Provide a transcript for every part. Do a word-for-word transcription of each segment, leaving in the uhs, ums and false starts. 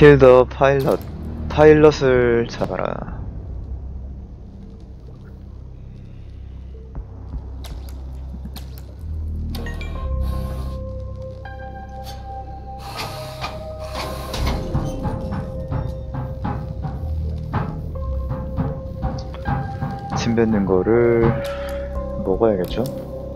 Kill the pilot. 파일럿을 잡아라. 침 뱉는 거를 먹어야겠죠?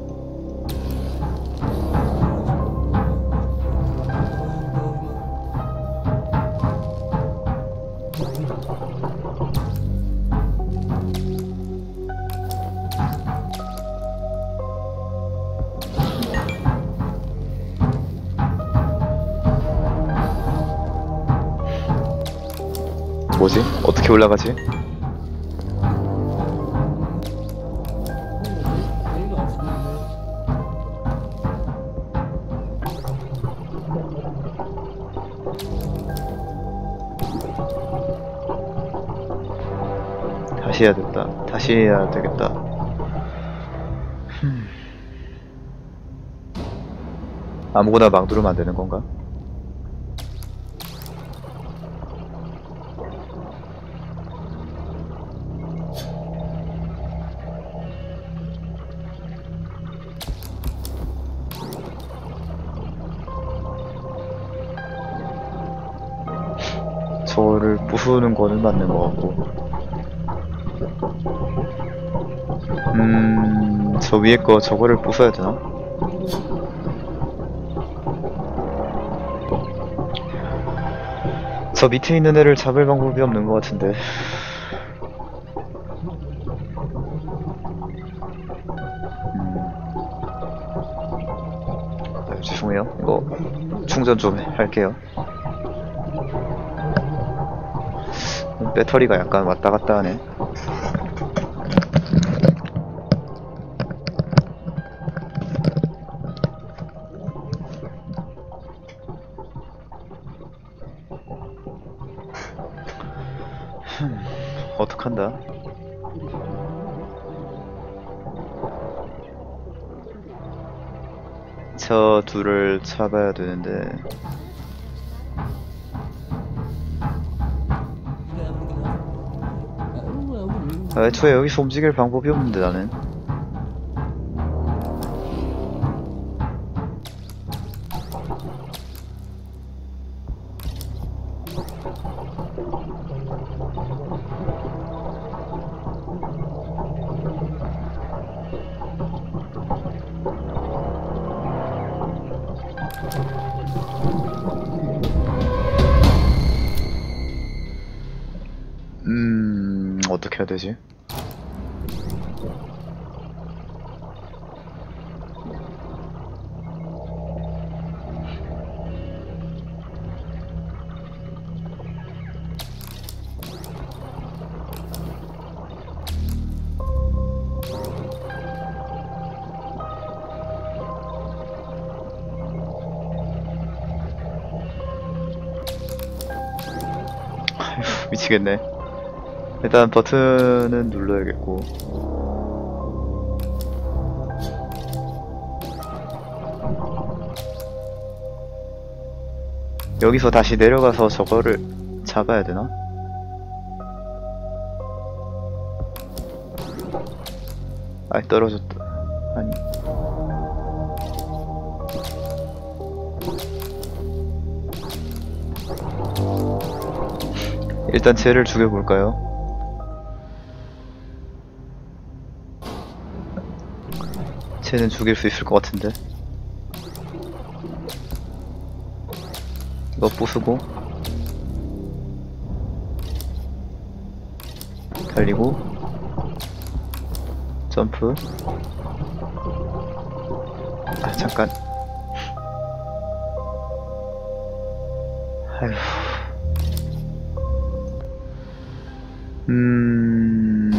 뭐지? 어떻게 올라가지? 다시 해야 됐다. 다시 해야 되겠다. 흠. 아무거나 막 누르면 안 되는 건가? 저거를 부수는 거는 맞는 것 같고. 음, 저 위에 거 저거를 부숴야 되나? 저 밑에 있는 애를 잡을 방법이 없는 것 같은데. 음. 아, 죄송해요. 이거 충전 좀 할게요. 배터리가 약간 왔다 갔다 하네. 흠, 어떡한다. 저 둘을 잡아야 되는데. 아, 애초에 여기서 움직일 방법이 없는데 나는. 음... 어떻게 해야 되지? 아휴, 미치겠네. 일단 버튼은 눌러야겠고. 여기서 다시 내려가서 저거를 잡아야 되나? 아이, 떨어졌다. 아니. 일단 쟤를 죽여볼까요? 쟤는 죽일 수 있을 것 같은데. 이거 부수고 달리고 점프. 아, 잠깐. 아휴. 음...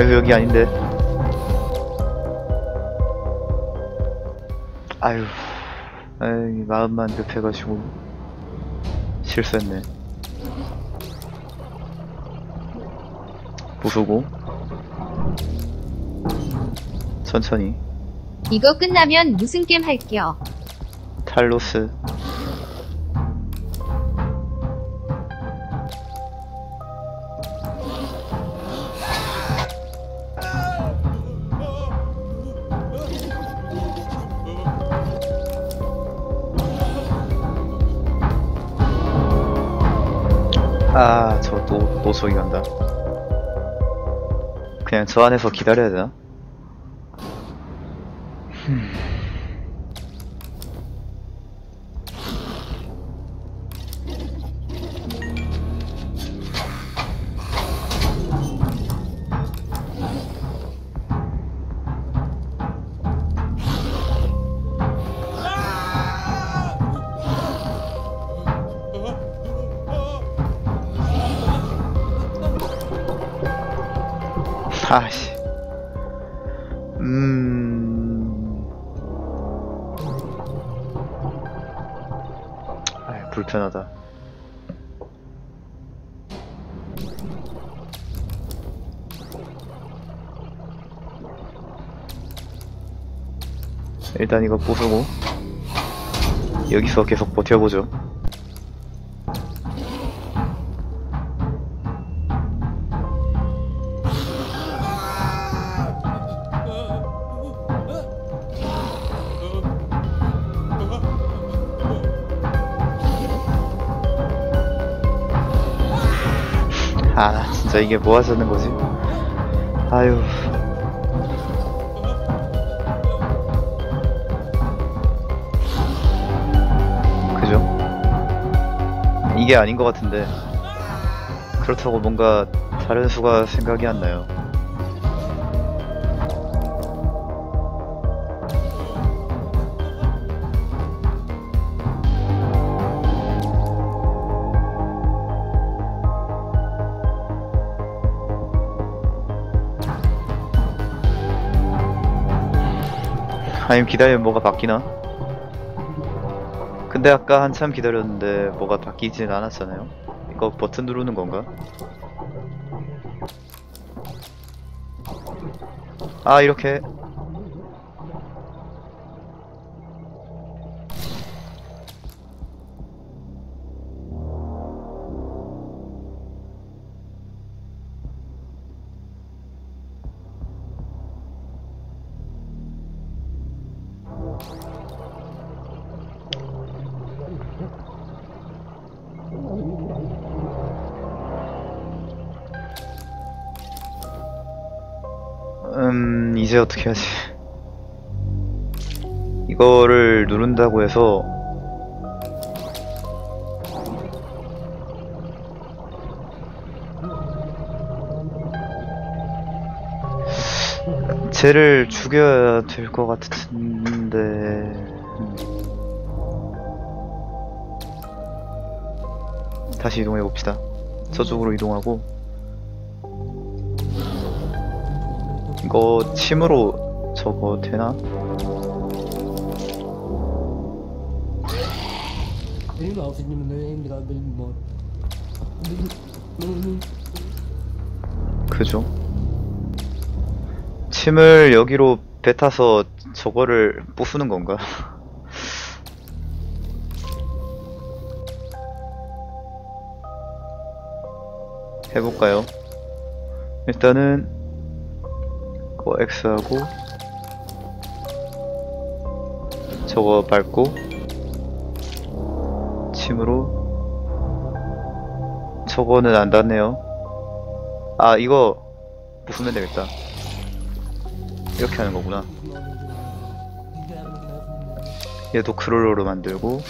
아유, 여기 아닌데. 아유, 아유, 마음만 급해가지고 실수했네. 부수고 천천히. 이거 끝나면 무슨 게임 할게요. 탈로스. 아, 저 또 노속이 간다. 그냥 저 안에서 기다려야 되나? 흠. 아씨. 음. 아, 불편하다. 일단 이거 부수고 여기서 계속 버텨보죠. 아, 진짜 이게 뭐 하자는 거지? 아유. 그죠? 이게 아닌 것 같은데. 그렇다고 뭔가 다른 수가 생각이 안 나요. 아니면 기다리면 뭐가 바뀌나? 근데 아까 한참 기다렸는데 뭐가 바뀌진 않았잖아요? 이거 버튼 누르는 건가? 아, 이렇게. 음, 이제 어떻게 하지? 이거를 누른다고 해서 쟤를 죽여야 될 것 같은데. 음. 다시 이동해 봅시다. 저쪽으로 이동하고 이거 침으로 저거 되나? 그죠? 침을 여기로 뱉어서 저거를 부수는 건가? 해볼까요? 일단은 뭐 X하고 저거 밟고 침으로. 저거는 안 닿네요. 아, 이거 부수면 되겠다. 이렇게 하는 거구나. 얘도 크롤러로 만들고.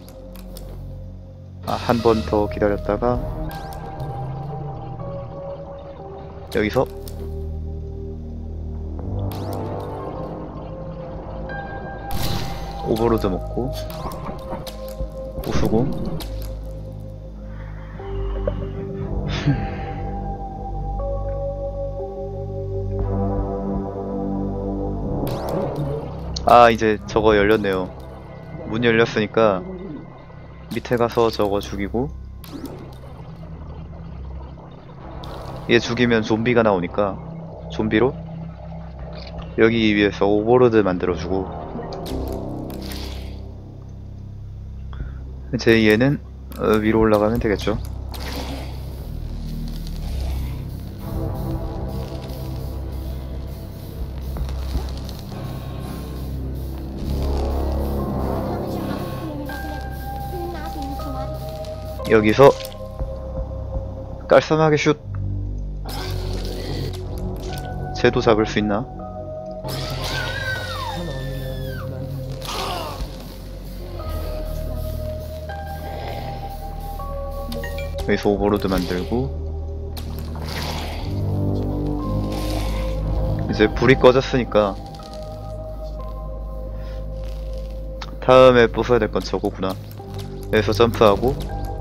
아, 한 번 더 기다렸다가 여기서 오버로드 먹고 부수고. 아, 이제 저거 열렸네요. 문 열렸으니까 밑에 가서 저거 죽이고, 얘 죽이면 좀비가 나오니까 좀비로 여기 위에서 오버로드 만들어주고, 이제 얘는 어, 위로 올라가면 되겠죠. 여기서 깔쌈하게 슛. 쟤도 잡을 수 있나? 여기서 오버로드 만들고, 이제 불이 꺼졌으니까 다음에 부숴야 될 건 저거구나. 여기서 점프하고,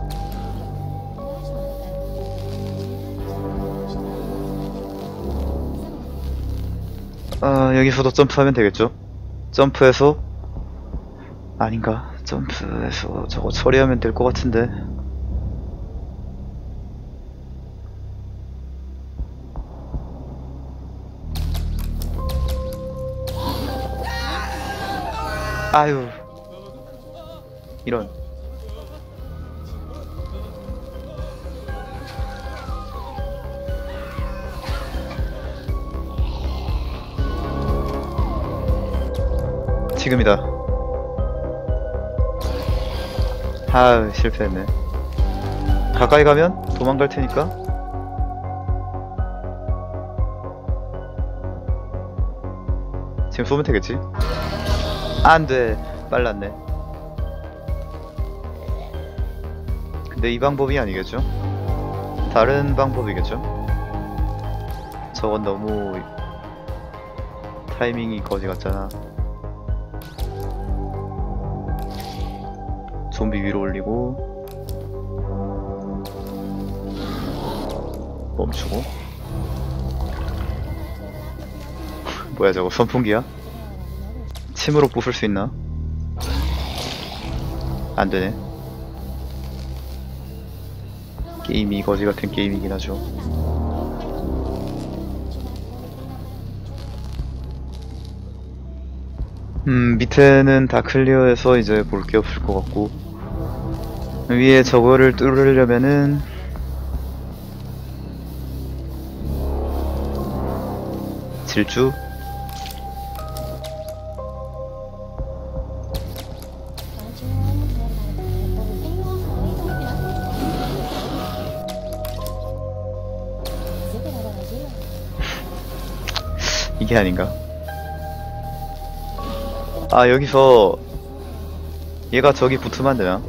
아, 여기서도 점프하면 되겠죠? 점프해서, 아닌가? 점프해서 저거 처리하면 될 것 같은데. 아유, 이런. 지금이다. 아, 실패했네. 가까이 가면 도망갈 테니까. 지금 쏘면 되겠지? 안 돼. 빨랐네. 근데 이 방법이 아니겠죠? 다른 방법이겠죠? 저건 너무 타이밍이 거지 같잖아. 좀비 위로 올리고 멈추고. 뭐야 저거, 선풍기야? 침으로 부술 수 있나? 안되네. 게임이 거지 같은 게임이긴 하죠. 음, 밑에는 다 클리어해서 이제 볼 게 없을 것 같고, 위에 저거를 뚫으려면은 질주? 이게 아닌가? 아, 여기서 얘가 저기 붙으면 안 되나?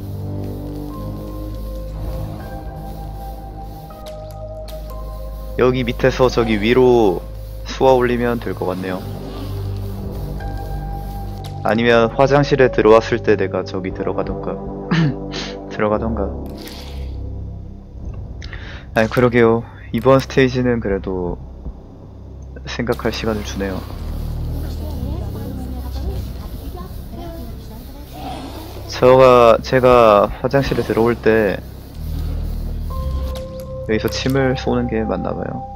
여기 밑에서 저기 위로 쏘아 올리면 될 것 같네요. 아니면 화장실에 들어왔을 때 내가 저기 들어가던가 들어가던가. 아니, 그러게요. 이번 스테이지는 그래도 생각할 시간을 주네요. 저가 제가 화장실에 들어올 때 여기서 침을 쏘는 게 맞나봐요.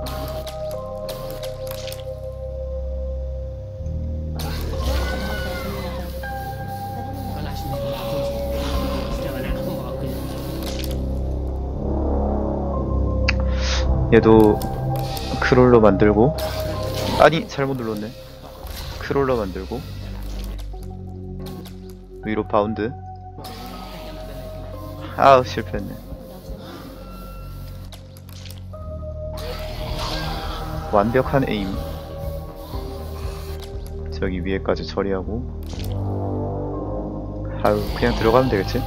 얘도 크롤러 만들고, 아니 잘못 눌렀네. 크롤러 만들고 위로 바운드. 아우, 실패했네. 완벽한 에임. 저기 위에까지 처리하고. 아유, 그냥 들어가면 되겠지?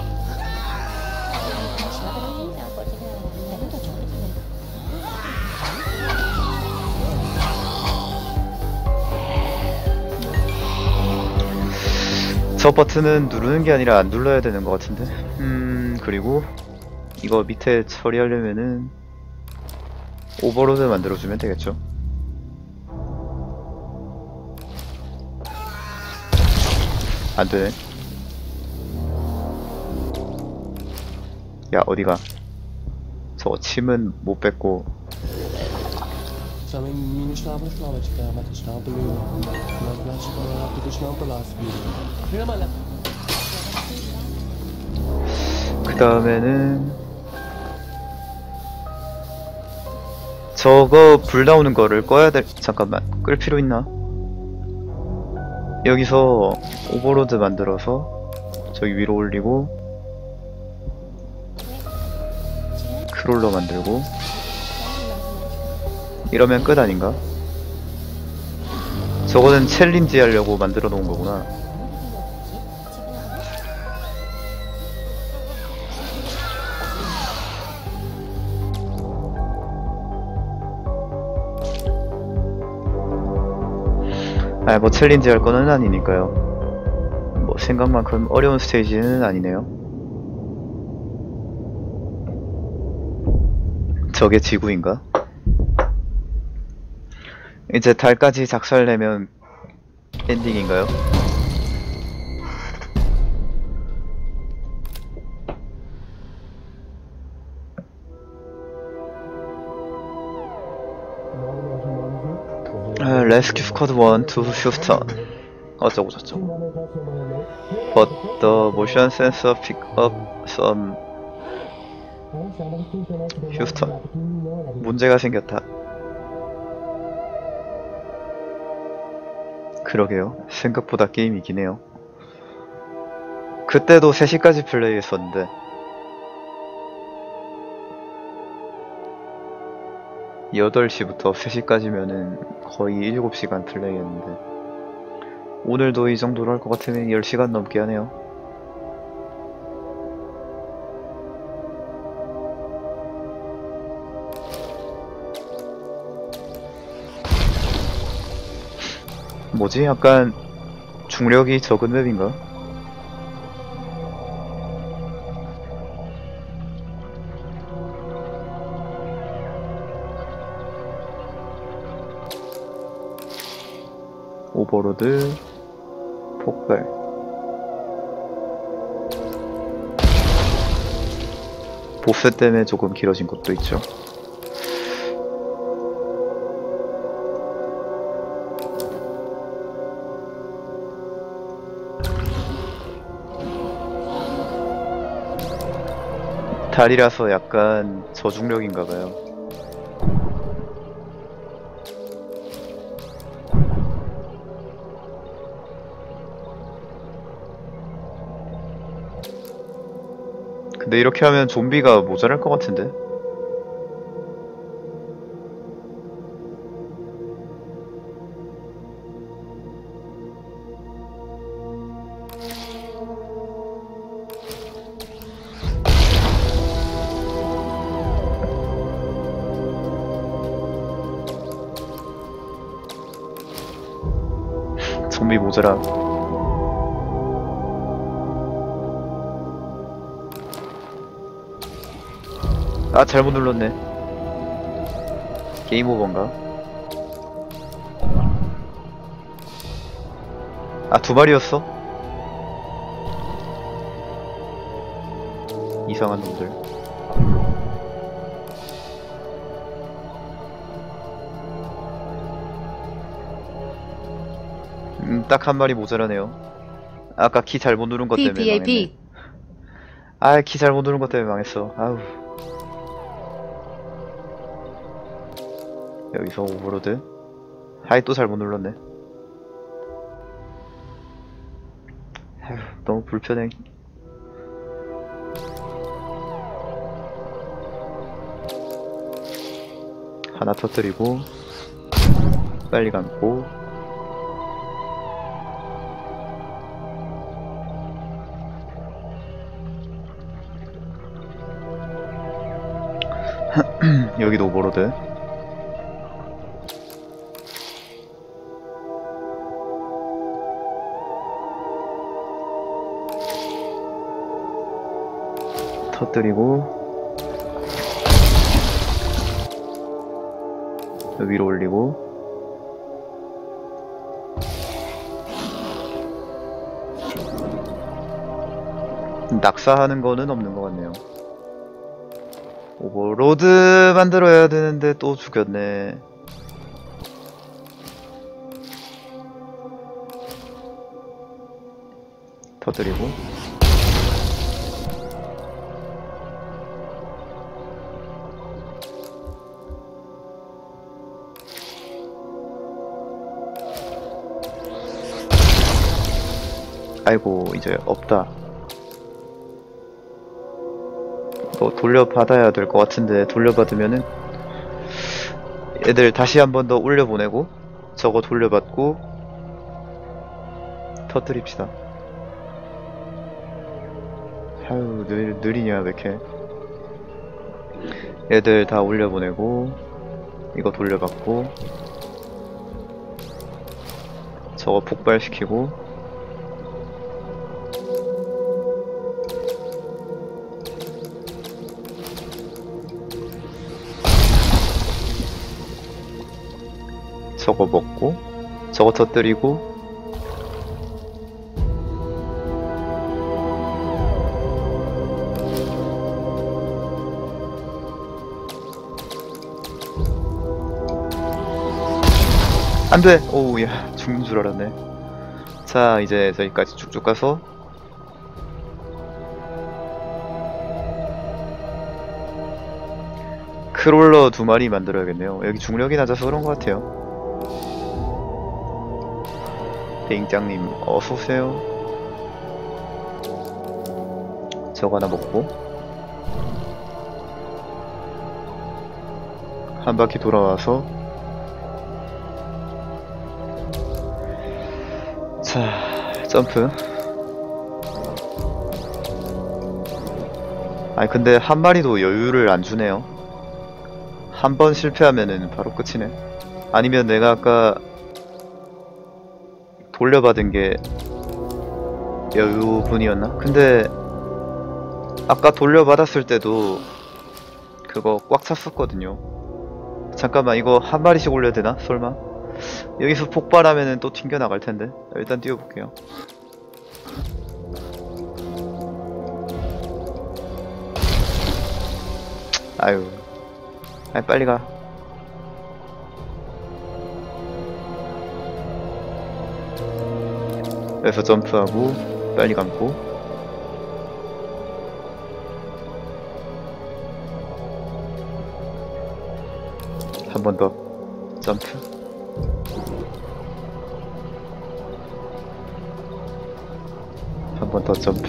저 버튼은 누르는 게 아니라 안 눌러야 되는 것 같은데. 음, 그리고 이거 밑에 처리하려면은 오버로드 만들어주면 되겠죠. 안되네. 야 어디가. 저 침은 못 뱉고. Samém mínu šlápne slávačka, máte šlápnu, máte to šlápnu lásky. Firma 그 다음에는 저거 불 나오는 거를 꺼야 될. 잠깐만 끌 필요 있나? 여기서 오버로드 만들어서 저기 위로 올리고 크롤러 만들고 이러면 끝 아닌가? 저거는 챌린지 하려고 만들어 놓은 거구나. 아, 뭐 챌린지 할 거는 아니니까요. 뭐 생각만큼 어려운 스테이지는 아니네요. 저게 지구인가? 이제 달까지 작살내면 엔딩인가요? 아, 레스큐 스쿼드 원 to 휴스턴 어쩌고 저쩌고. But the motion sensor pick up some. 휴스턴 문제가 생겼다. 그러게요. 생각보다 게임이긴 해요. 그때도 세 시까지 플레이했었는데 여덟 시부터 세 시까지면은 거의 일곱 시간 플레이했는데 오늘도 이 정도로 할 것 같으면 열 시간 넘게 하네요. 뭐지? 약간 중력이 적은 맵인가? 오버로드 폭발. 보스 때문에 조금 길어진 것도 있죠. 달이라서 약간 저중력인가봐요. 근데 이렇게 하면 좀비가 모자랄 것 같은데? 좀비 모자라. 아, 잘못 눌렀네. 게임 오버인가? 아, 두 마리였어? 이상한 놈들. 음, 딱 한 마리 모자라네요. 아까 키 잘못 누른 것 때문에 망했네. 아, 키 잘못 누른 것 때문에 망했어. 아우. 여기서 오버로드. 하이, 또 잘못 눌렀네. 아휴, 너무 불편해. 하나 터뜨리고 빨리 감고 여기도 오버로드. 터뜨리고 위로 올리고 낙사하는 거는 없는 것 같네요. 오버로드 만들어야 되는데 또 죽였네. 터뜨리고 아이고 이제 없다. 이거 돌려받아야 될 것 같은데 돌려받으면은 애들 다시 한 번 더 올려보내고 저거 돌려받고 터뜨립시다. 아유 느, 느리냐 왜 이렇게. 애들 다 올려보내고 이거 돌려받고 저거 폭발시키고 저거 먹고 저거 터뜨리고 안돼! 오우 야 죽는 줄 알았네. 자 이제 저기까지 쭉쭉 가서 크롤러 두 마리 만들어야겠네요. 여기 중력이 낮아서 그런 것 같아요. 대잉장님 어서오세요. 저거 하나 먹고 한 바퀴 돌아와서 자 점프. 아니 근데 한 마리도 여유를 안 주네요. 한 번 실패하면은 바로 끝이네. 아니면 내가 아까 돌려받은 게 여유분이었나? 근데 아까 돌려받았을 때도 그거 꽉 찼었거든요. 잠깐만 이거 한 마리씩 올려야 되나? 설마? 여기서 폭발하면은 또 튕겨 나갈 텐데. 일단 뛰어볼게요. 아유, 아이 빨리 가. 여기서 점프하고 빨리 감고 한 번 더 점프. 한 번 더 점프.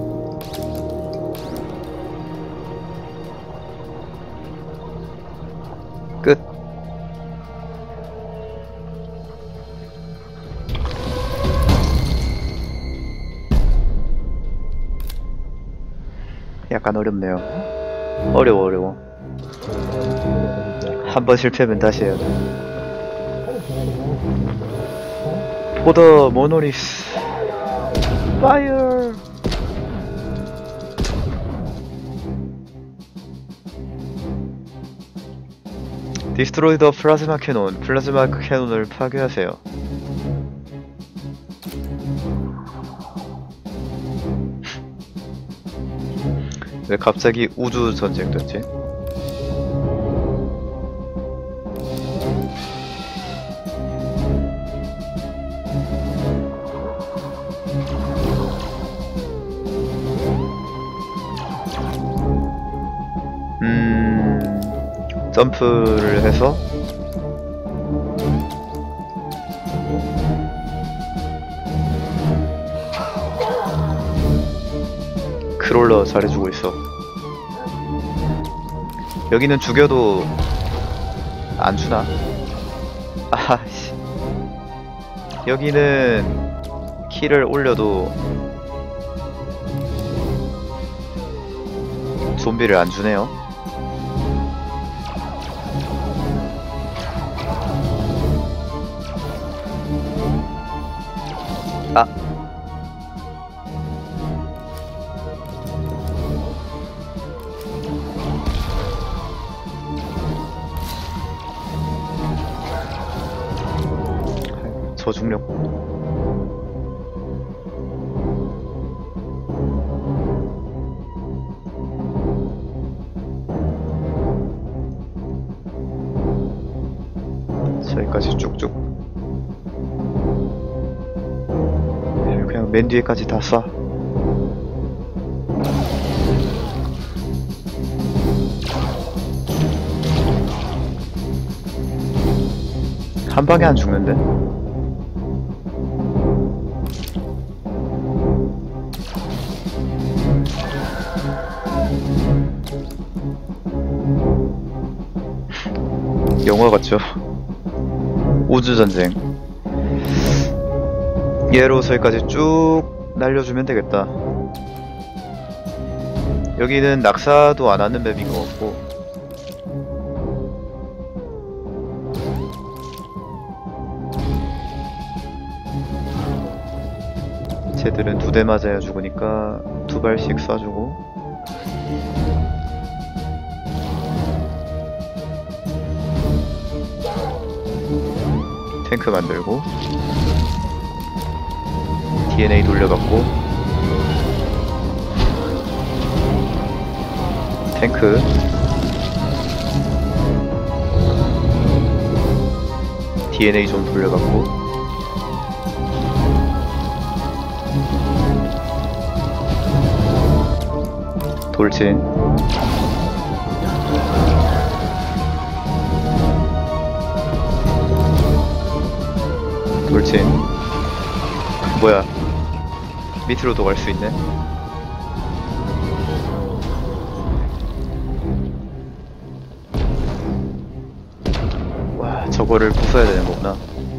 끝. 약간 어렵네요. 어려워 어려워. 한 번 실패하면 다시 해야 돼. 포더 모노리스 파이어. 디스트로이 더 플라즈마 캐논. 플라즈마 캐논을 파괴하세요. 왜 갑자기 우주 전쟁 됐지? 음... 점프를 해서 크롤러 잘해주고 있어. 여기는 죽여도 안 주나? 아씨. 여기는 키를 올려도 좀비를 안 주네요. 아. 저중력. 여기까지 쭉쭉. 그냥 맨 뒤에까지 다 쏴. 한 방에 안 죽는데? 영화 같죠? 우주전쟁. 얘로 저기까지 쭉 날려주면 되겠다. 여기는 낙사도 안 하는 맵인 것 같고. 쟤들은 두 대 맞아야 죽으니까 두 발씩 쏴주고. 탱크 만들고 디엔에이 돌려받고 탱크 디엔에이 좀 돌려받고 돌진 돌진. 뭐야, 밑으로도 갈 수 있네. 와, 저거를 부숴야 되는 거구나.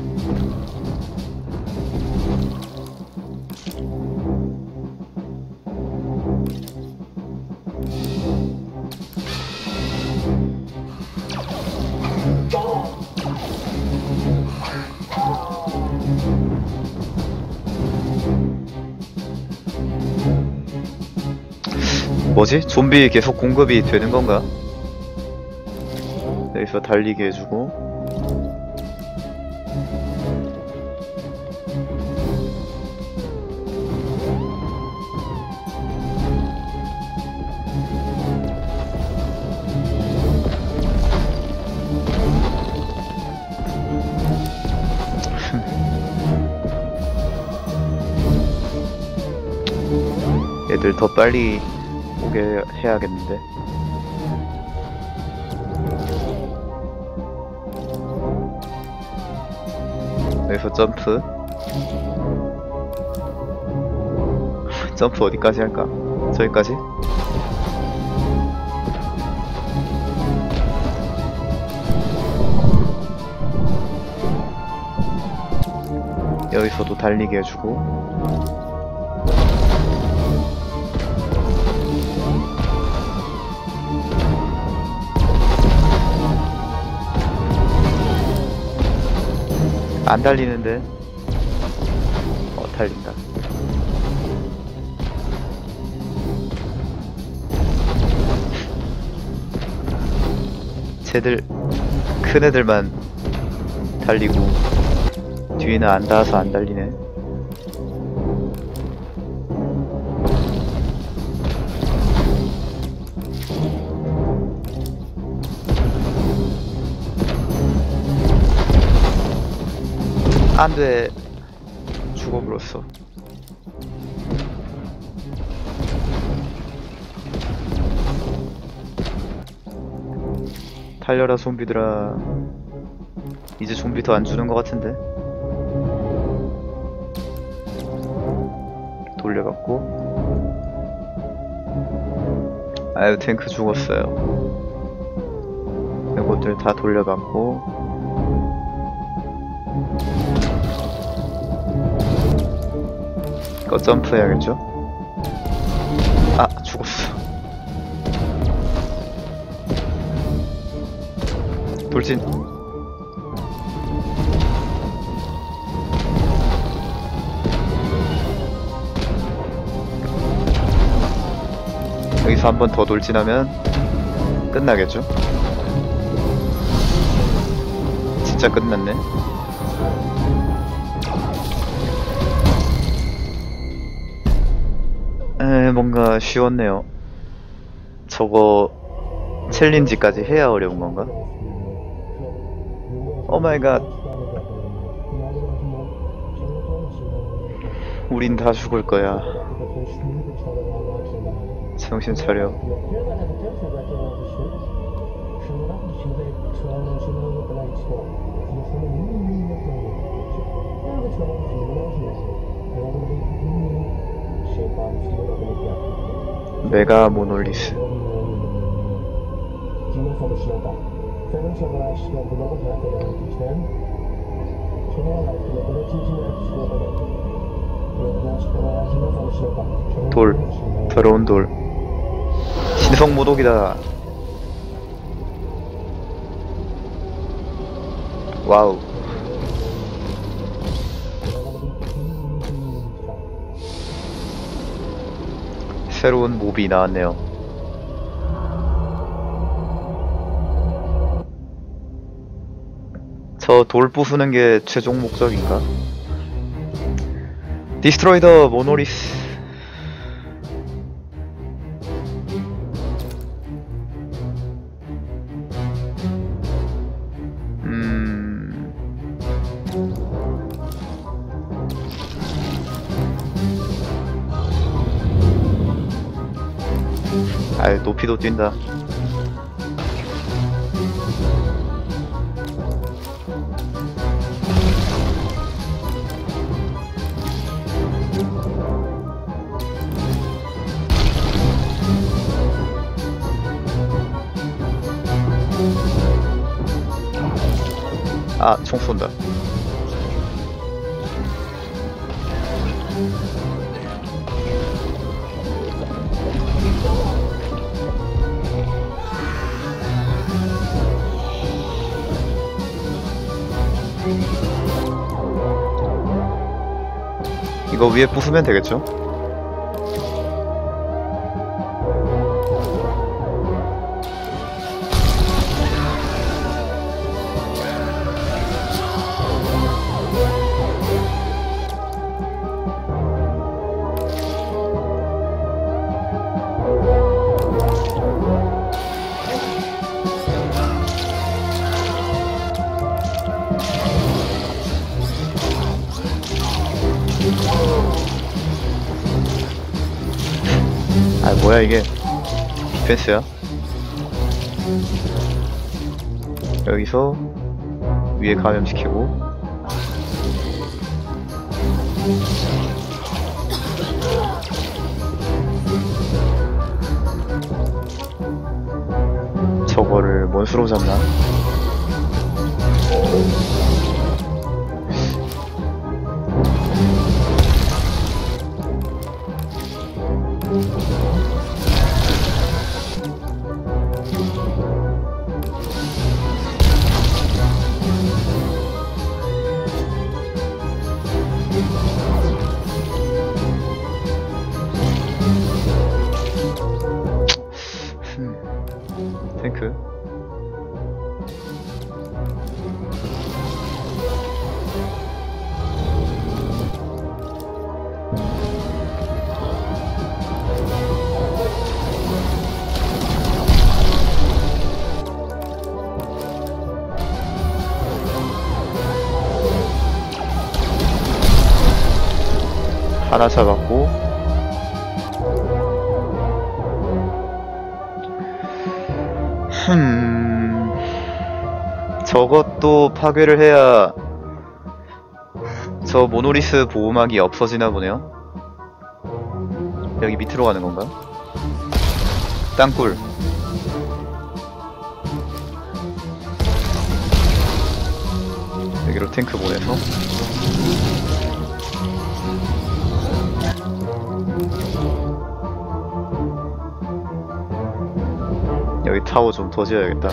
뭐지? 좀비 계속 공급이 되는 건가? 여기서 달리게 해주고 애들 더 빨리 오게 해야겠는데. 여기서 점프. 점프 어디까지 할까? 저기까지? 여기서도 달리게 해주고 안 달리는데. 어, 달린다. 쟤들 큰 애들만 달리고 뒤에는 안 닿아서 안 달리네. 안돼. 죽어버렸어. 달려라 좀비들아. 이제 좀비 더 안 주는 것 같은데. 돌려받고. 아유, 탱크 죽었어요. 이것들 다 돌려받고. 이거 점프 해야겠죠? 아, 죽었어. 돌진. 여기서 한 번 더 돌진하면 끝나겠죠? 진짜 끝났네. 에, 뭔가 쉬웠네요. 저거 챌린지까지 해야 어려운 건가? 오 마이 갓. 우린 다 죽을 거야. 정신 차려. 메가 모놀리스. 돌, 더러운 돌. 신성 모독이다. 와우. 새로운 몹이 나왔네요. 저 돌 부수는 게 최종 목적인가? 디스트로이 더 모노리스. 음... 아이, 높이도 뛴다. 아, 총 쏜다. 이거 위에 부수면 되겠죠? 아, 뭐야 이게. 디펜스야? 여기서 위에 감염시키고 저거를 뭔 수로 잡나? 탱크. 하나 잡았고, 흠, 저것도 파괴를 해야 저 모노리스 보호막이 없어지나 보네요. 여기 밑으로 가는 건가? 땅굴. 여기로 탱크 보내서 여기 타워 좀 더 지어야겠다.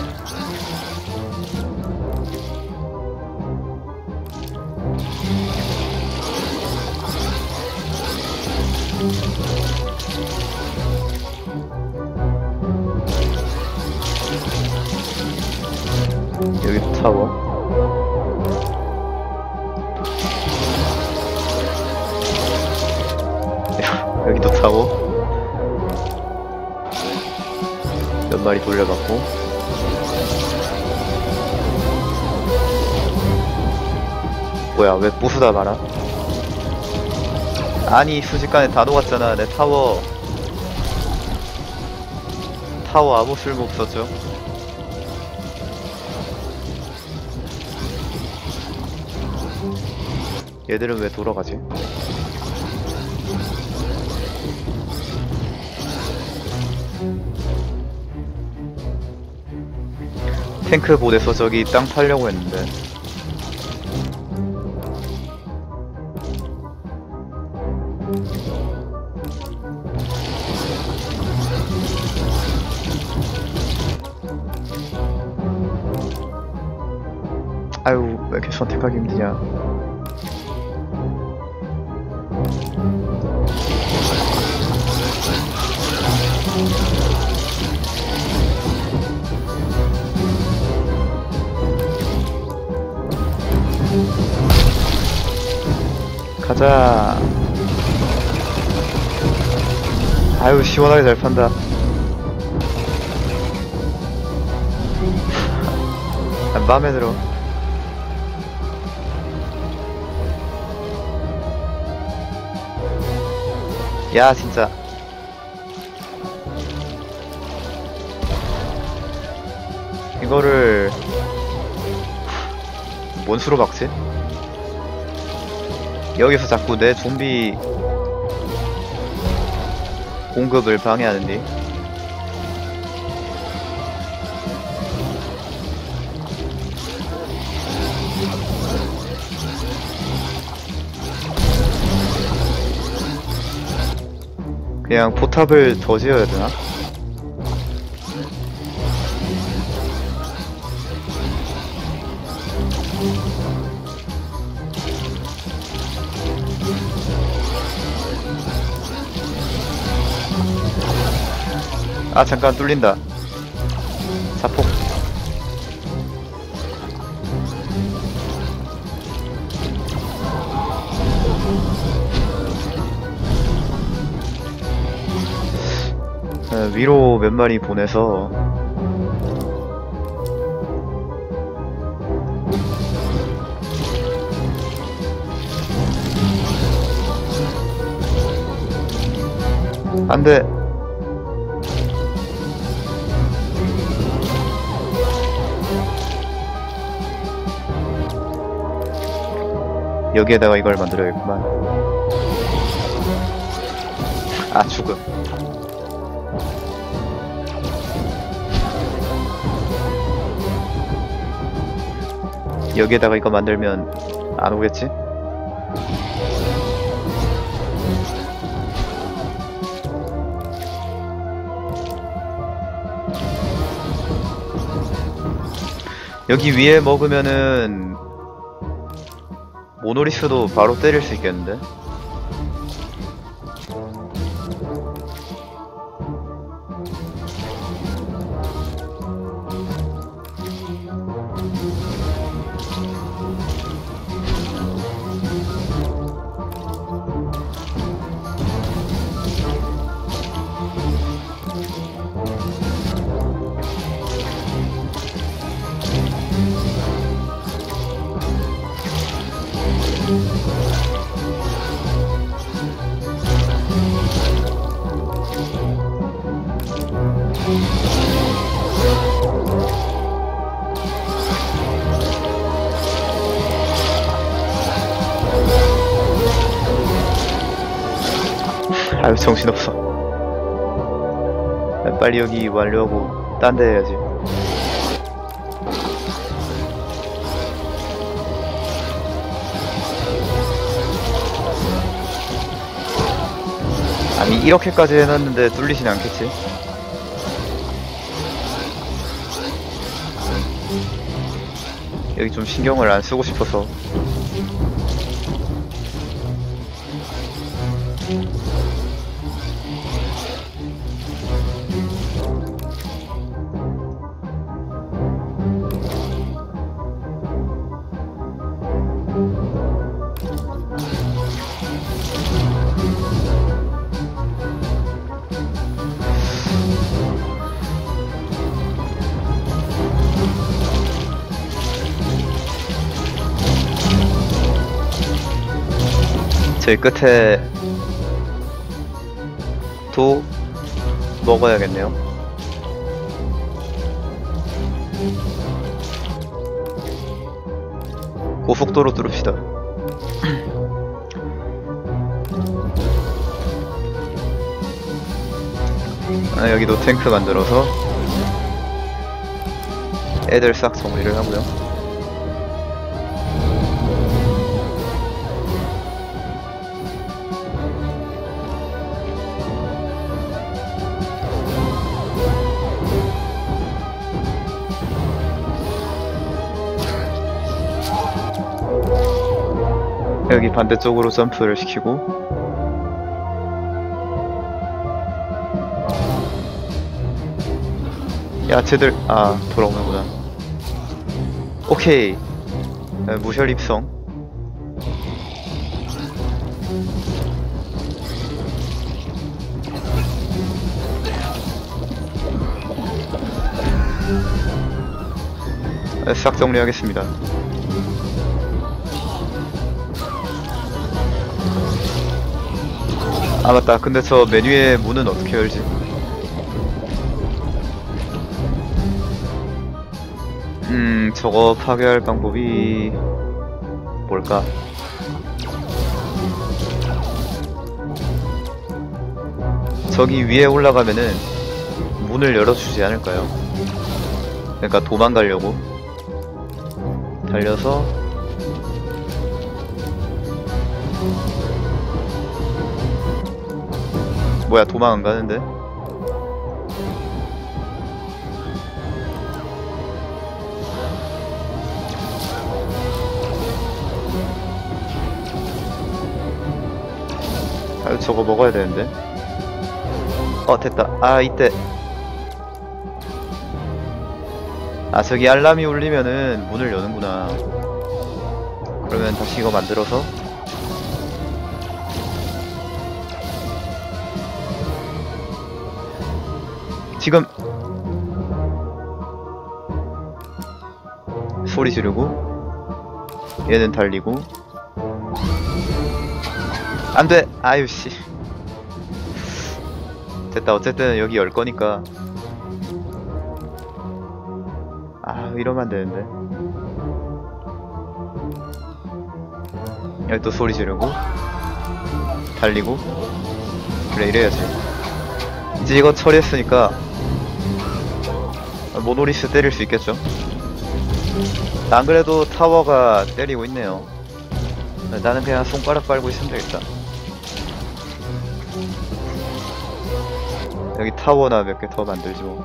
여기도 타워. 여기도 타워. 몇 마리 돌려봤고, 뭐야 왜 부수다 말아? 아니 순식간에 다 녹았잖아. 내 타워 타워 아무 쓸모 없었죠. 얘들은 왜 돌아가지? 탱크 보내서 저기 땅 팔려고 했는데. 아유, 왜 이렇게 선택하기 힘드냐. 가자. 아유, 시원하게 잘 판다. 난 마음에 들어. 야, 진짜. 이거를 뭔 수로 막지? 여기서 자꾸 내 좀비 공급을 방해하는데. 그냥 포탑을 더 지어야 되나? 아, 잠깐 뚫린다. 자폭. 어, 위로 몇 마리 보내서 안돼. 여기에다가 이걸 만들어야겠구만. 아, 죽음. 여기에다가 이거 만들면 안 오겠지? 여기 위에 먹으면은 모노리스도 바로 때릴 수 있겠는데? 아유, 정신없어. 빨리 여기 완료하고 딴 데 해야지. 아니, 이렇게까지 해놨는데 뚫리진 않겠지? 여기 좀 신경을 안 쓰고 싶어서. 저희 끝에 도 먹어야겠네요. 고속도로 뚫읍시다. 아, 여기도 탱크 만들어서 애들 싹 정리를 하고요. 여기 반대쪽으로 점프를 시키고 야채들 아 돌아오는구나. 오케이. 네, 무혈 입성. 네, 싹 정리하겠습니다. 아 맞다. 근데 저 메뉴의 문은 어떻게 열지? 음 저거 파괴할 방법이 뭘까? 저기 위에 올라가면은 문을 열어주지 않을까요? 그러니까 도망가려고 달려서 뭐야 도망 안 가는데? 아 저거 먹어야 되는데. 어 됐다. 아 이때 아 저기 알람이 울리면은 문을 여는구나. 그러면 다시 이거 만들어서 지금 소리 지르고 얘는 달리고 안돼. 아유씨 됐다. 어쨌든 여기 열 거니까. 아 이러면 안 되는데. 여기 또 소리 지르고 달리고. 그래 이래야지. 이제 이거 처리했으니까 모노리스 때릴 수 있겠죠. 안 그래도 타워가 때리고 있네요. 나는 그냥 손가락 빨고 있으면 되겠다. 여기 타워나 몇 개 더 만들죠.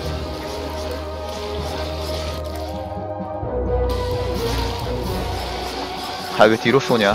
아 왜 뒤로 쏘냐?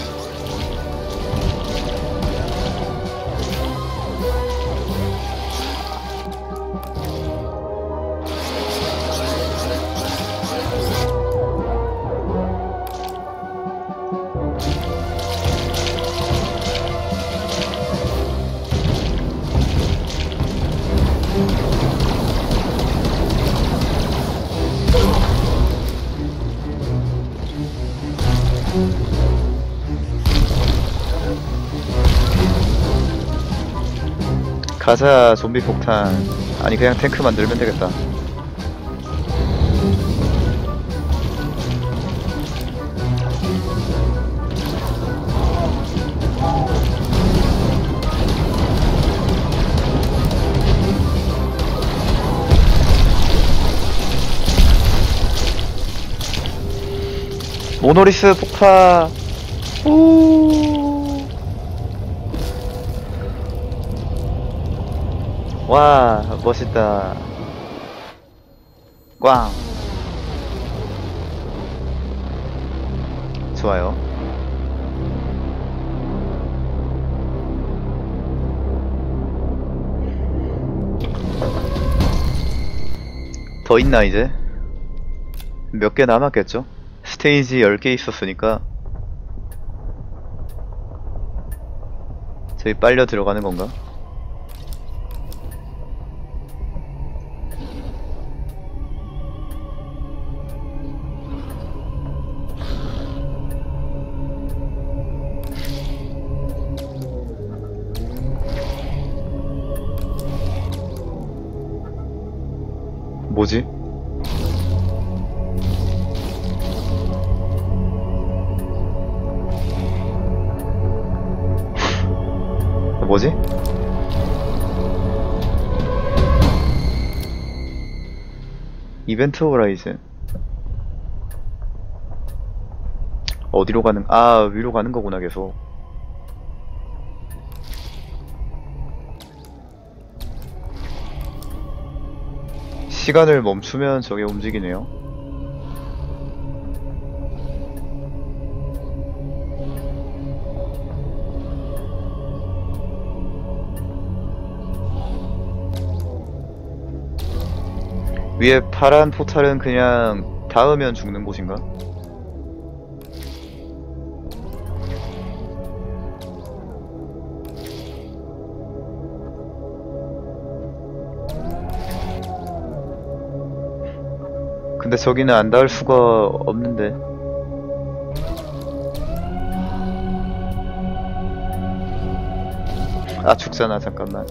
가자 좀비 폭탄. 아니 그냥 탱크 만들면 되겠다. 모노리스 폭파. 오. 와 멋있다. 꽝. 좋아요. 더 있나 이제? 몇 개 남았겠죠? 스테이지 열 개 있었으니까. 저기 빨려 들어가는 건가? 뭐지? 뭐지? 이벤트 호라이즌. 어디로 가는, 아, 위로 가는 거구나, 계속. 시간을 멈추면 저게 움직이네요. 위에 파란 포탈은 그냥 닿으면 죽는 곳인가? 근데 저기는 안 닿을 수가 없는데. 아, 죽잖아. 잠깐만.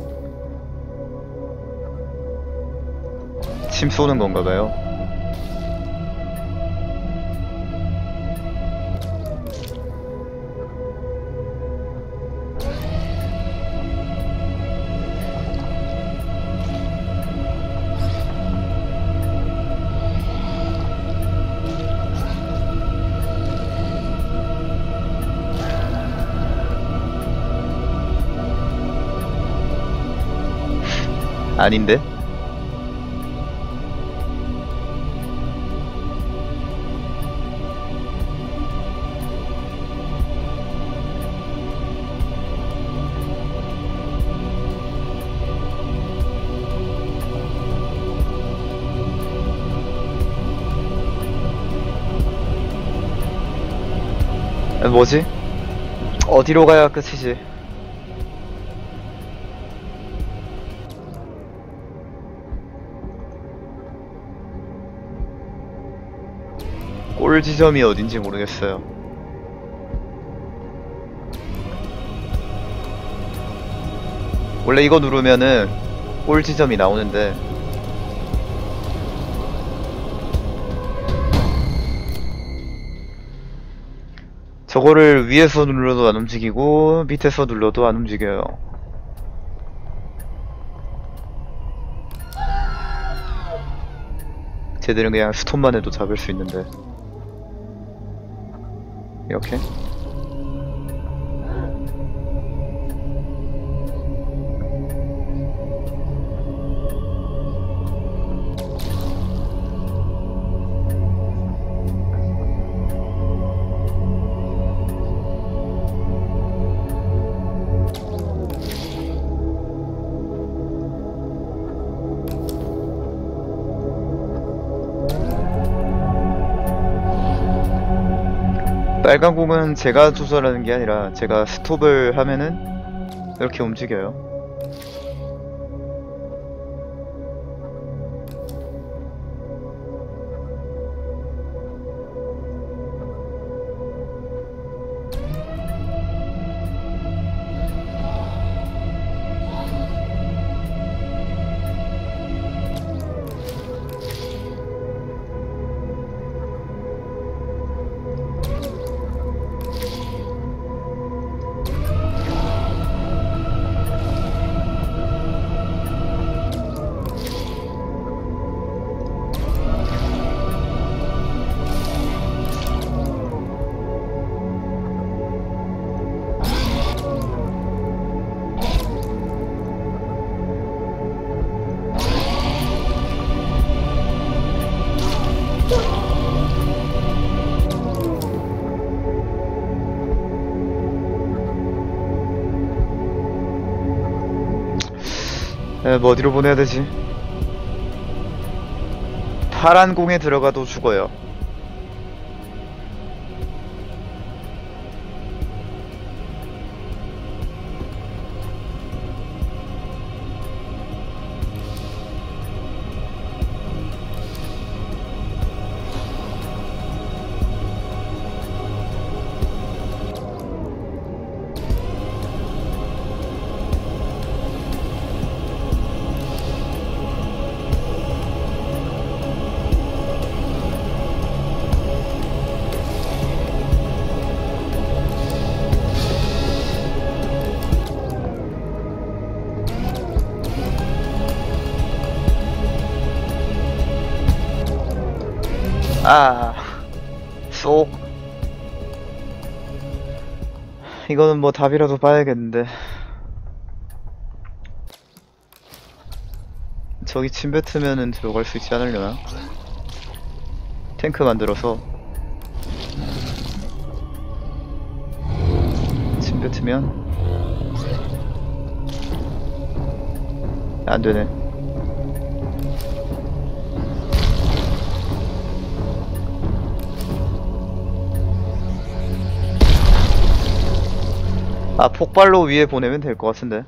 침 쏘는 건가봐요. 아닌데? 아, 뭐지? 어디로 가야 끝이지? 골 지점이 어딘지 모르겠어요. 원래 이거 누르면은 골 지점이 나오는데 저거를 위에서 눌러도 안 움직이고 밑에서 눌러도 안 움직여요. 쟤들은 그냥 스톱만 해도 잡을 수 있는데 이렇게 빨간 공은 제가 조절하는 게 아니라 제가 스톱을 하면은 이렇게 움직여요. 에, 뭐 어디로 보내야 되지? 파란 공에 들어가도 죽어요. 아, 쏙. 이거는 뭐 답이라도 봐야겠는데. 저기 침 뱉으면은 들어갈 수 있지 않으려나? 탱크 만들어서 침 뱉으면 안 되네. 아, 폭발로 위에 보내면 될 것 같은데.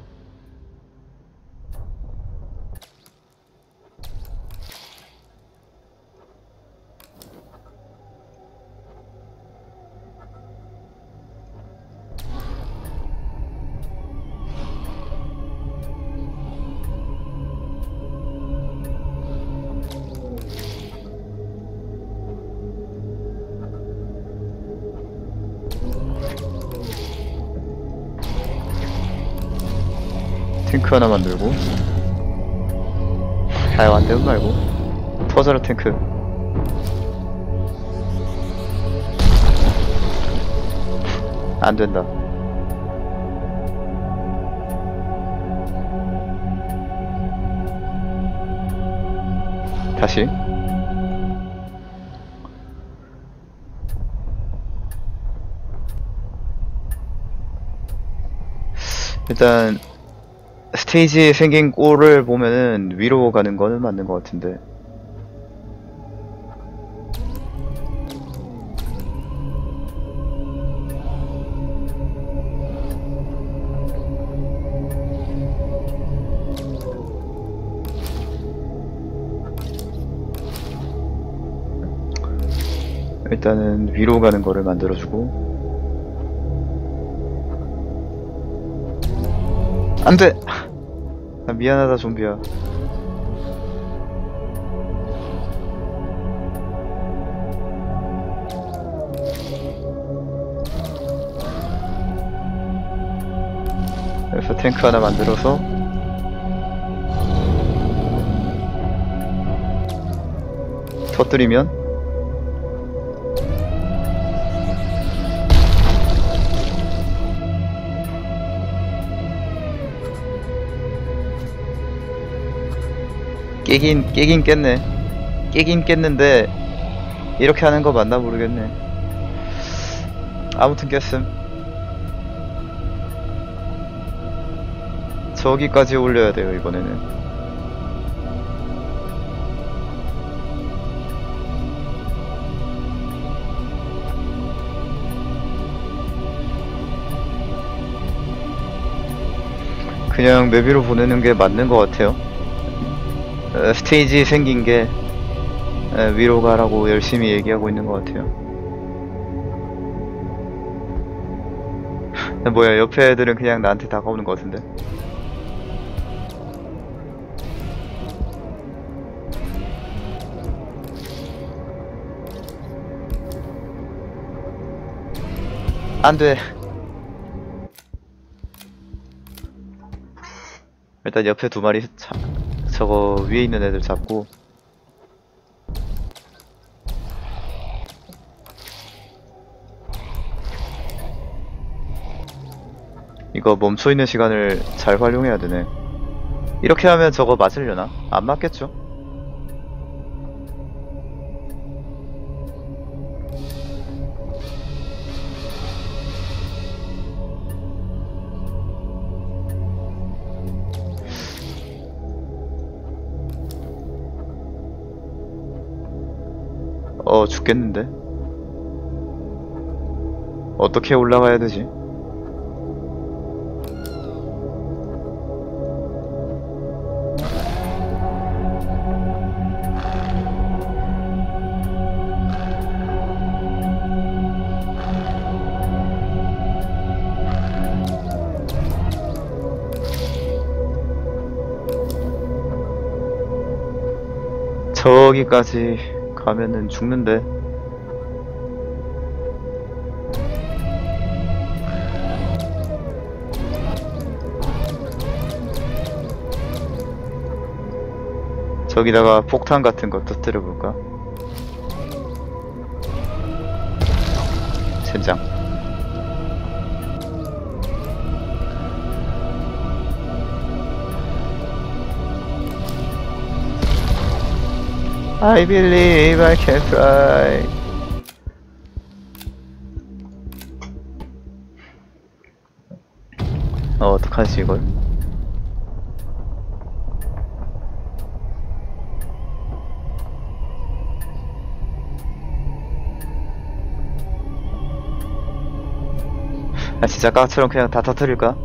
탱크 하나 만들고. 아유, 안 되면 말고. 터져라, 탱크. 안 된다. 다시. 일단 스테이지에 생긴 꼴을 보면은 위로 가는 거는 맞는 것 같은데. 일단은 위로 가는 거를 만들어주고. 안돼! 아, 미안하다, 좀비야. 그래서 탱크 하나 만들어서 터뜨리면 깨긴 깨긴 깼네. 깨긴 깼는데 이렇게 하는 거 맞나 모르겠네. 아무튼 깼음. 저기까지 올려야 돼요, 이번에는. 그냥 맵 위로 보내는 게 맞는 것 같아요. 어, 스테이지 생긴 게 어, 위로 가라고 열심히 얘기하고 있는 것 같아요. 뭐야, 옆에 애들은 그냥 나한테 다가오는 것 같은데. 안돼. 일단 옆에 두 마리 차, 저거 위에 있는 애들 잡고. 이거 멈춰있는 시간을 잘 활용해야 되네. 이렇게 하면 저거 맞으려나? 안 맞겠죠? 어, 죽겠는데? 어떻게 올라가야 되지? 저기까지 가면은 죽는데. 저기다가 폭탄 같은 거 터뜨려 볼까? I believe I can fly. 어, 어떡하지, 이걸? 아, 진짜 까처럼 그냥 다 터뜨릴까?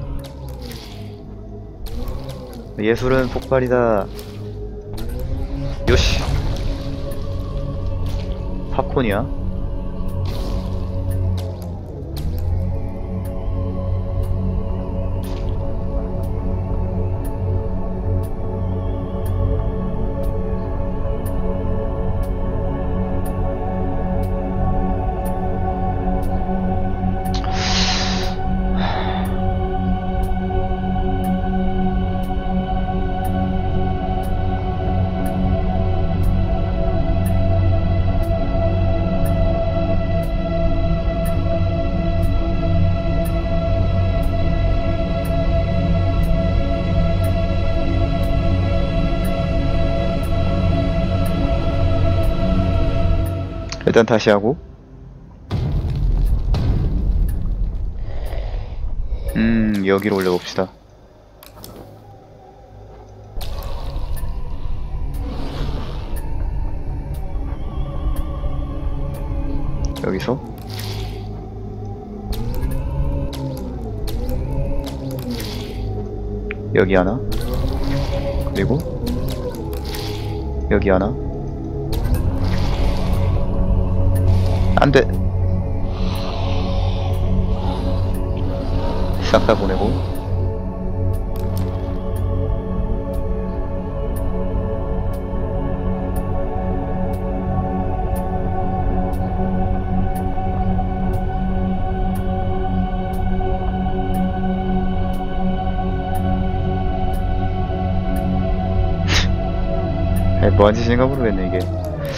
예술은 폭발이다. 요시. 팝콘이야? 일단 다시 하고. 음, 여기로 올려봅시다. 여기서 여기 하나, 그리고 여기 하나. 안돼. 싹 다 보내고. 뭐한 짓인가 모르겠네 이게.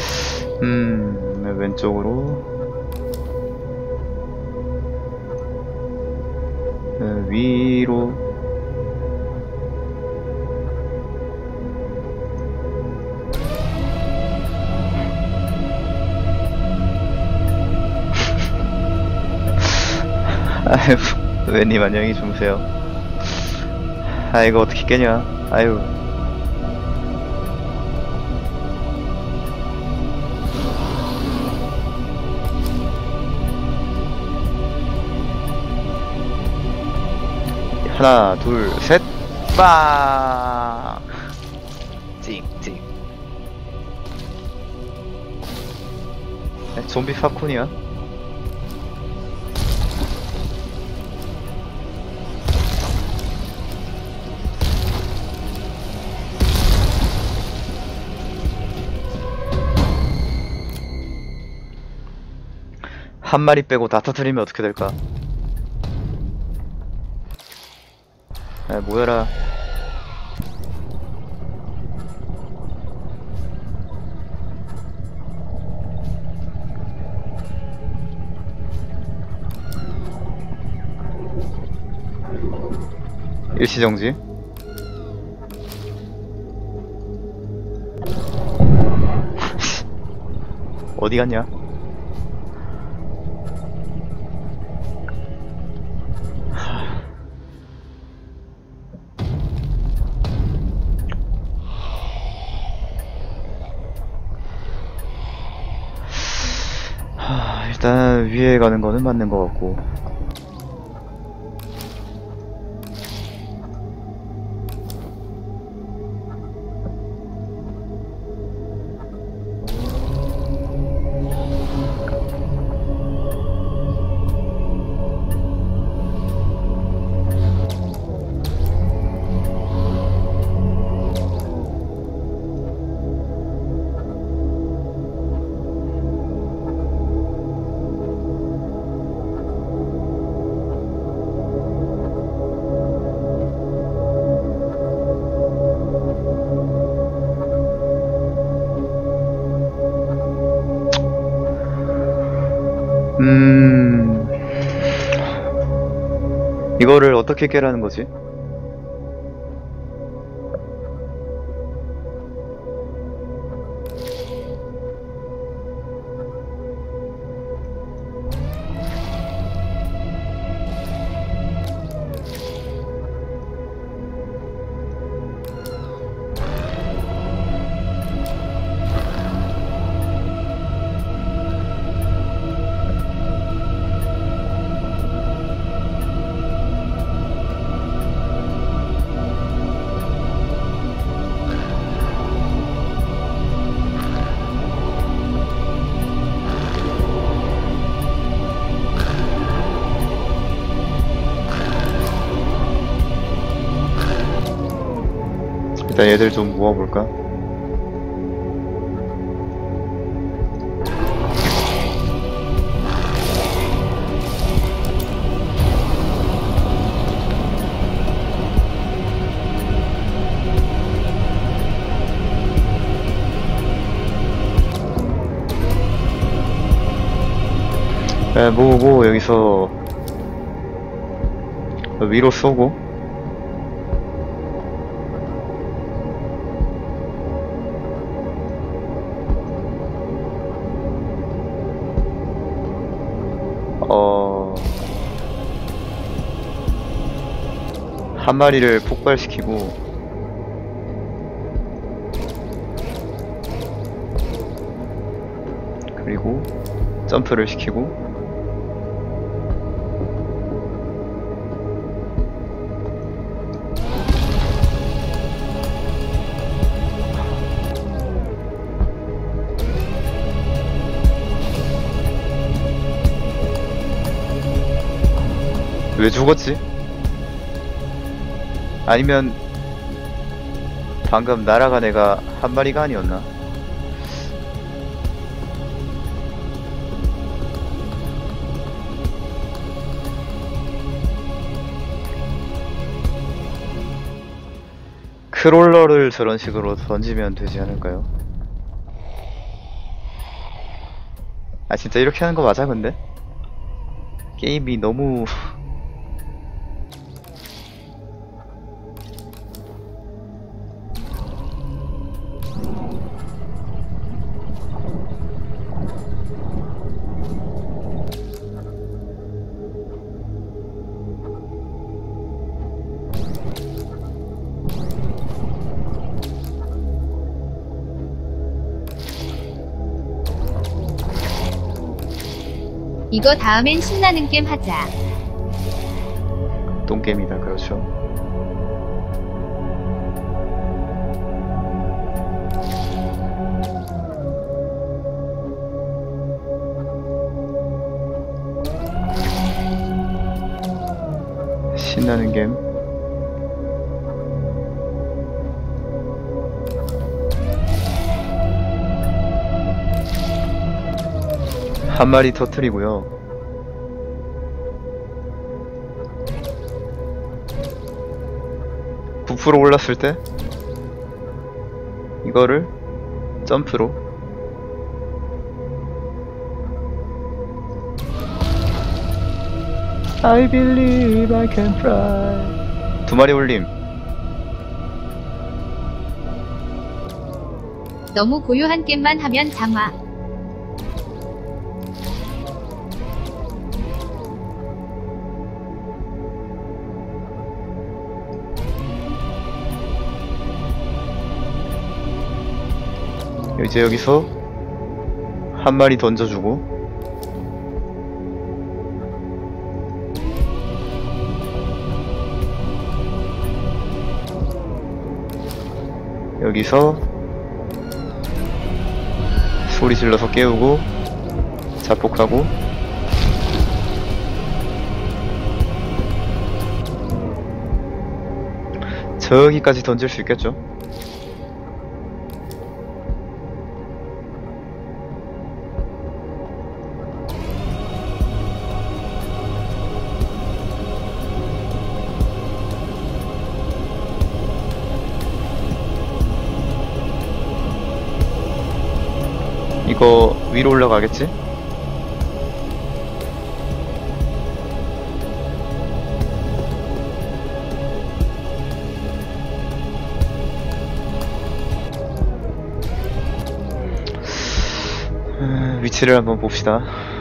음, 왼쪽으로. 네, 위로. 아유, 웬님 안녕히 주무세요. 아, 이거 어떻게 깨냐. 아유. 하나, 둘, 셋, 빵! 찍, 찍. 좀비 팝콘이야? 한 마리 빼고 다 터뜨리면 어떻게 될까? 아, 모여라. 일시정지. 어디 갔냐? 하, 일단 위에 가는 거는 맞는 것 같고. 음... 이거를 어떻게 깨라는 거지? 일단 얘들 좀 모아볼까? 네, 모으고 여기서 위로 쏘고 어... 한 마리를 폭발시키고 그리고 점프를 시키고 왜 죽었지? 아니면 방금 날아간 애가 한 마리가 아니었나? 크롤러를 저런 식으로 던지면 되지 않을까요? 아 진짜 이렇게 하는 거 맞아 근데? 게임이 너무 이거 다음엔 신나는 게임 하자. 똥게임이다 그렇죠. 신나는 게임. 한 마리 터트리고요. 부프로 올랐을 때 이거를 점프로 I believe I can fly. 두 마리 올림. 너무 고요한 게임만 하면 장화. 이제 여기서 한 마리 던져주고 여기서 소리 질러서 깨우고 자폭하고 저기까지 던질 수 있겠죠? 이거 위로 올라가겠지? 음, 위치를 한번 봅시다.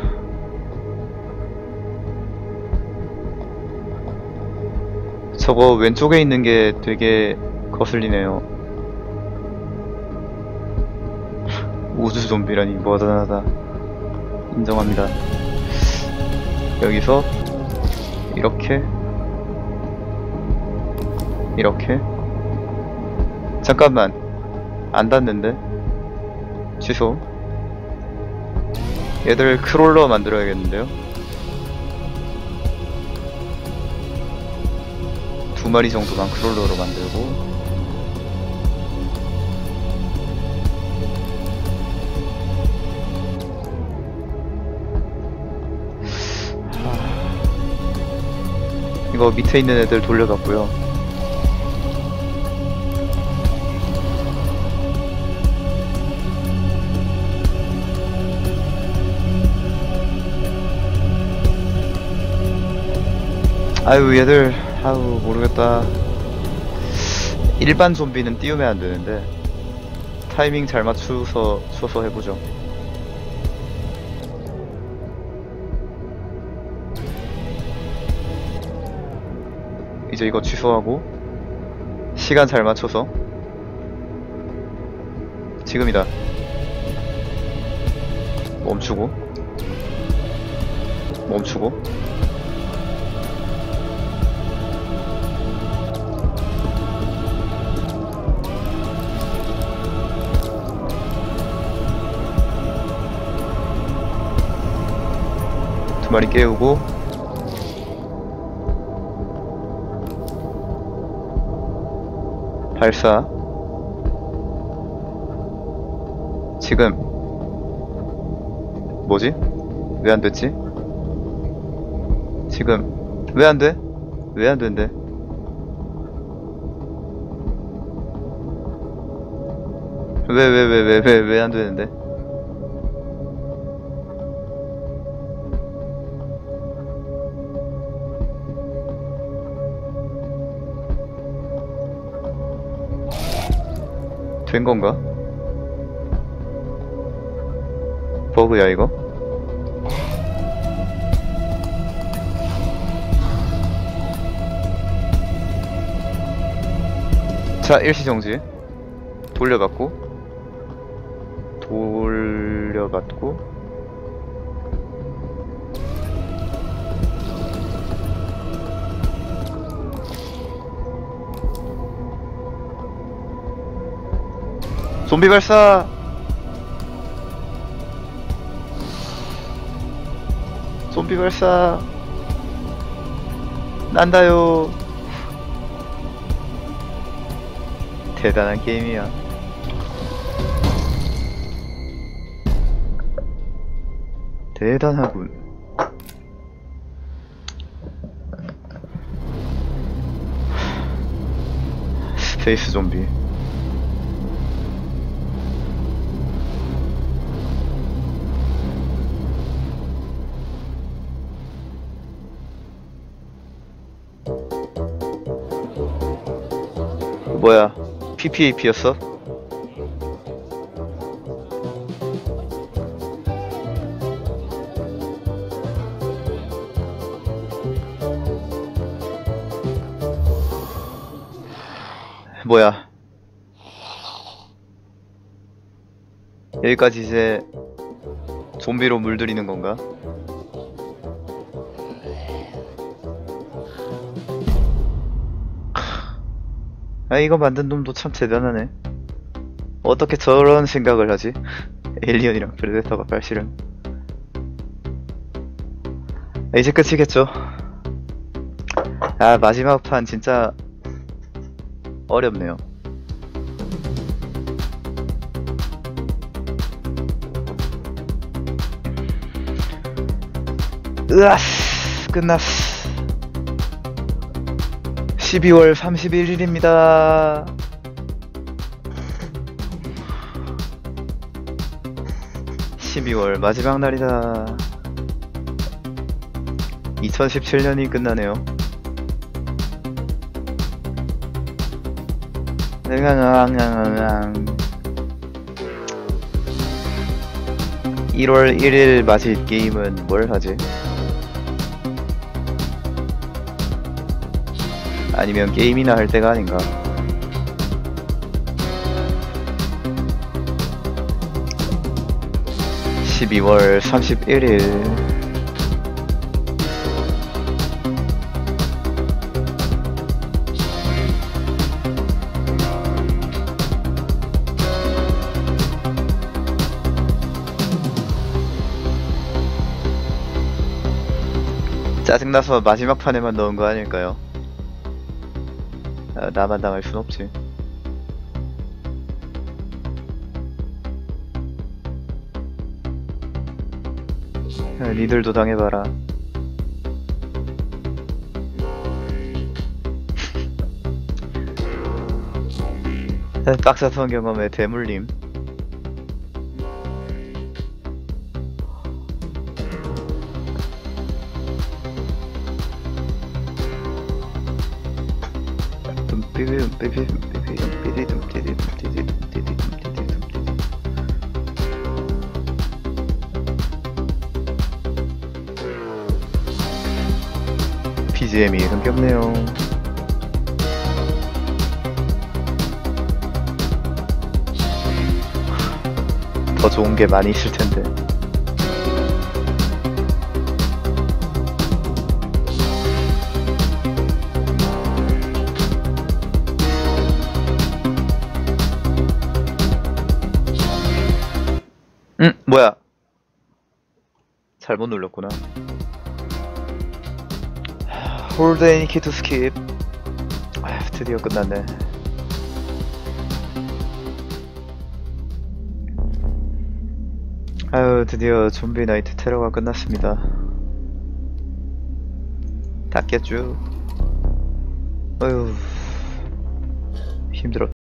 저거 왼쪽에 있는 게 되게 거슬리네요. 우주 좀비라니 머다나다. 인정합니다. 여기서 이렇게 이렇게 잠깐만 안 닿는데 취소. 얘들 크롤러 만들어야겠는데요. 두 마리 정도만 크롤러로 만들고 이거 밑에 있는 애들 돌려봤고요. 아유 얘들 아유 모르겠다. 일반 좀비는 띄우면 안 되는데 타이밍 잘 맞추서 쳐서 해보죠. 이제 이거 취소하고 시간 잘 맞춰서 지금이다. 멈추고 멈추고 두 마리 깨우고 발사. 지금 뭐지? 왜 안 됐지? 지금 왜 안 돼? 왜 안 된대? 왜 왜 왜 왜 왜 왜 안 되는데? 된 건가? 버그야 이거? 자 일시정지 돌려받고 돌려받고 좀비 발사! 좀비 발사! 난다요! 대단한 게임이야. 대단하군. 스페이스 좀비. 뭐야? 피피에이피였어? 뭐야? 여기까지 이제 좀비로 물들이는 건가? 아 이거 만든 놈도 참 대단하네. 어떻게 저런 생각을 하지? 에일리언이랑 프레데터가 발실은. 이제 끝이겠죠. 아 마지막 판 진짜 어렵네요. 으아스 끝났어. 십이월 삼십일일입니다. 십이월 마지막 날이다. 이천십칠년이 끝나네요. 일월 일일 마칠 게임은 뭘 하지? 아니면 게임이나 할 때가 아닌가? 십이월 삼십일일 짜증나서 마지막 판에만 넣은 거 아닐까요? 아, 나만 당할 순 없지. 아, 니들도 당해봐라. 빡사선 경험의 대물림. 둠삐비 둠삐비 둠삐비 둠삐디 둠띠디 둠띠디 둠띠디 둠띠디 둠띠디. 비지엠이 흥겹네요. 더 좋은 게 많이 있을 텐데. 응, 뭐야? 잘못 눌렀구나. 홀드 애니 키 투 스킵. 아, 드디어 끝났네. 아유, 드디어 좀비 나이트 테러가 끝났습니다. 닫겠죠. 아유, 힘들어.